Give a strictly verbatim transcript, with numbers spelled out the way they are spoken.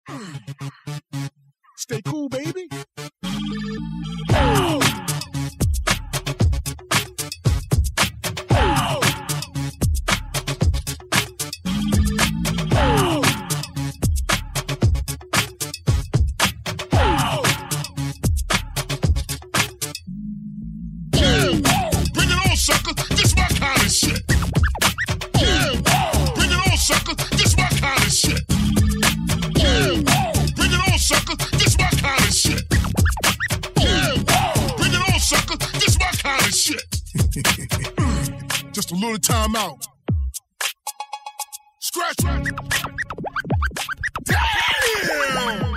Stay cool, baby. Just a little time out. Scratch. Damn!